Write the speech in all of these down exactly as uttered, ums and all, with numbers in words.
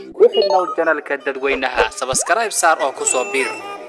وحنا وجنال كدد وينها سبسكرايب صار أو كصابير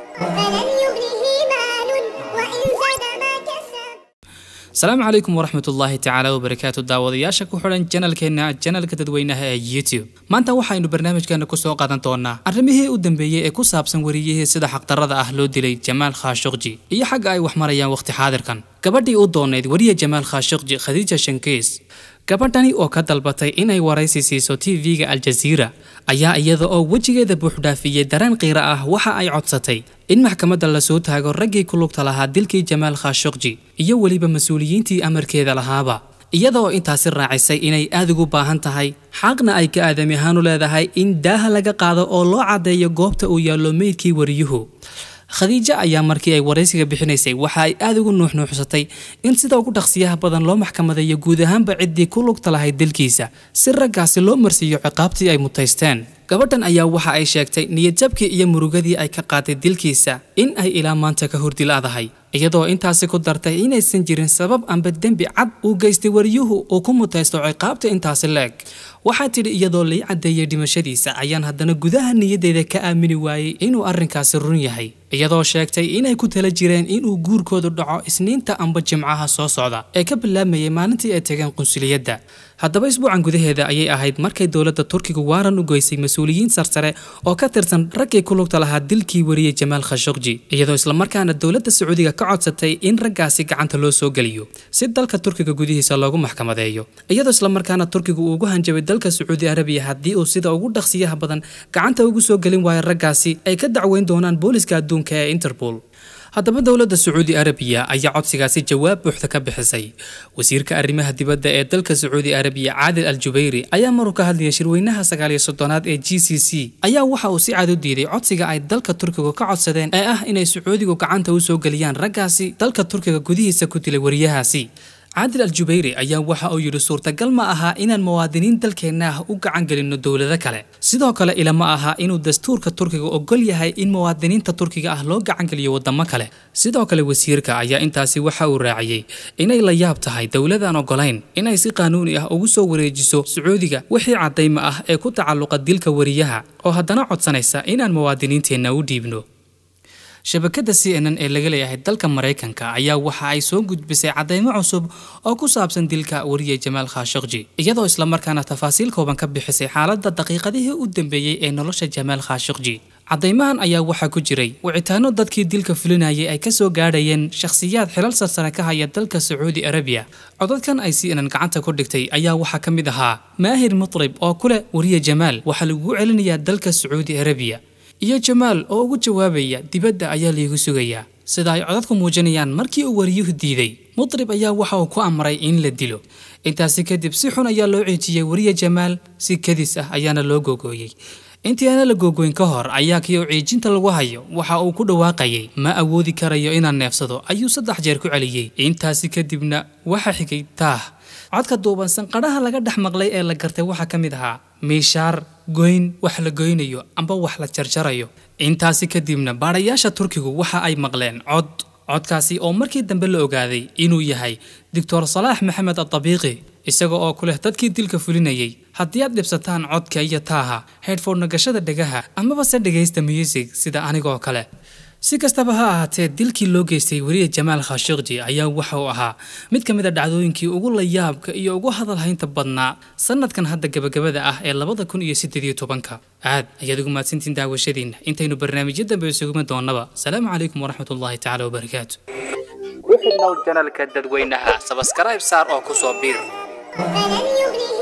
السلام عليكم ورحمة الله تعالى وبركاته داودياشا كحولن جنال كنا جنال كدد وينها يوتيوب ما أنت وحين برنامج كان كسو قادن تونا الرميه ودنبيه إكو سابسن وريه سيدا حق ترد أهلو ديلي جمال خاشقجي إيا حق أي وحمريان وقت حاضر كان كبدي ودونيد وريه جمال خاشقجي خديجة شنكيس gabadhani oo ka dalbatay inay waraysi siiso T V-ga Al Jazeera ayaa iyada oo wajigeeda buuxdaafiyay dareen qiira ah waxa ay codsatay in maxkamadda la soo taago raggii ku lugta lahaa dilkii Jamal Khashoggi iyo waliba mas'uuliyiintii amarkeeda lahaaba iyada oo intaasi raacisay inay aad ugu baahan tahay xaqna ay ka aadami ahaan u leedahay in daaha laga qaado oo loo cadeeyo goobta uu yaalo meydkii wariyuhu خديجة أيام مركي أي ورئيسة بحنيسي وحاي آذو نوح نوحستي إن سيدا وقود أخصيها بدن لو محكمة ذا يقودهان بعدي كل وقت لهاي الدلكيسة سر قاسي لو مرسي عقابتي أي متيستان gabadhan ayaa waxa ay sheegtay niyadjabkii iyo murugadii ay ka qaaday dilkiisa in ay ilaa maanta ka hurdilaadahay iyadoo intaasi ku dartay inaysan jirin sabab amba dembi cad uu geystay wariyuhu oo ku mutaysto ciqaabta intaasi leeg waxa tidhi iyadoo la cadeeyay dhimashadiisa ayaan haddana gudaha niyadeeda ka aamini waayay inuu arrinkaasi run yahay iyadoo sheegtay inay ku tala jireen inuu guurkoodu dhaco isniinta amba jimcaha soo socda ee ka bilaamayay maalintii ay tageen qunsuliyadda haddaba isbuucan gudaheeda ayay ahayd markay dowladda Turkiga waaran u goysay mas'uuliyiin sarsare oo ka tirsan raggii ku lugta lahaa dilkii wariyay Jamal Khashoggi iyadoo isla markaana dowladda Sacuudiga ka codsatay in raggaasi gacanta loo soo galiyo si dalka Turkiga gudihiisa loogu maxkamadeeyo iyadoo isla markaana Turkiga uu ugu hanjabay dalka Sacuudi Arabiya haddii uu sida ugu dhaqsiyaha badan gacanta ugu soo galin waayo raggaasi ay ka dacweyn doonaan booliska adduunka ee Interpol haddaba dowladda Sacuudi Arabiya ayaa codsigaasi jawaab buuxda ka bixisay wasiirka arrimaha dibadda ee dalka Sacuudi Arabiya Adil Al-Jubayri ayaa mar ka hadlayay shirweynaha sagaal iyo soddonaad ee G C C ayaa waxa uu si cad u diiday codsiga ay dalka Turkiga ka codsadeen ee ah inay Sacuudigu gacanta u soo galiyaan raggaasi dalka Turkiga gudihiisa ku dilay wariyahaasi عادل الجبيري أيام وحا أو يرو صورة قلما أها إن الموادنين دلكيناه وقع عن قلنا الدولة كله سيدا كله إلى ما أها إنه دستور كتركي وقل يهاي إن موادنين تتركي أهلو قع عن قليو ودما كله سيدا كله وسيرك أيا إنتاسي وحا وراعي إن إلا يابتهاي دولة أنا قلين إن يسي قانوني أه أوسو وريجسو سعودية وحي عدي ما أه إيكو تعلق ديلك وريها أو هدنا عد سنيسا إن الموادنين تيناو ديبنو shabakada C N N ee laga leeyahay dalka Mareykanka ayaa waxa ay soo gudbisay cadeymo cusub oo ku saabsan dilka wariyay Jamal Khashoggi iyadoo isla markaana tafaasiil kooban ka bixisay xaaladda daqiiqadihii u dambeeyay ee nolosha Jamal Khashoggi cadeymahan ayaa waxa ku jiray wicitaano dadkii dilka fulinayay ay ka soo gaadhayeen shakhsiyaad xilal sarsare ka haya dalka Sacuudi Arabiya codadkan ay C N N gacanta ku dhigtay ayaa waxa ka mid ahaa Maahir Mutrib oo kule wariyay Jamal waxa lagu celinayaa dalka Sacuudi Arabiya iyo Jamal oo ugu jawaabaya dibadda ayaa liigu sugaya sida ay codadku muujinayaan markii uu wariyuhu diiday Mutrib ayaa waxa uu ku amray in la dilo intaasi kadib si xun ayaa loo ciijiyay wariye Jamal si kadis ah ayaana loo googooyay intii aan la googooyin ka hor ayaa kii uu ciijinta lagu hayo waxa uu ku dhawaaqayay ma awoodi karayo inaan neefsado ayuu saddex jeer ku celiyay intaasi kadibna waxa xigay taah codka duuban sanqaraha laga dhex maqlay ee la gartay waxa ka mid ahaa meeshaar goyn wax la goynayo amba wax la jarjarayo intaasi kadibna baarayaasha Turkigu waxa ay maqleen cod codkaasi oo markii dambe la ogaaday inuu yahay Doctor Salah Maxamed Al-Tabiqi isaga oo kuleh dadkii dilka fulinayay haddii aad dhibsataan codka iyo taaha headphone nagashada dhagaha amaba se dhageysta music sida anigoo kale si kastaba ha ahaatee dilkii loo geystay wariye Jamal Khashoggi ayaa waxa uu ahaa mid ka mid ah dhacdooyinkii ugu la yaabka iyo ugu hadal haynta badnaa sanadkan hadda gabagabada ah ee laba kun iyo siddeed iyo toban-ka aad ayaad ugu mahadsantiin daawashadiina intaynu barnaamijyada dambe isugu doonaba salaamu calaykum waraxmatullaahi tacaala wabarakaatu وحنا وجنال كدد وينها سبسكرايب صار أو كصابير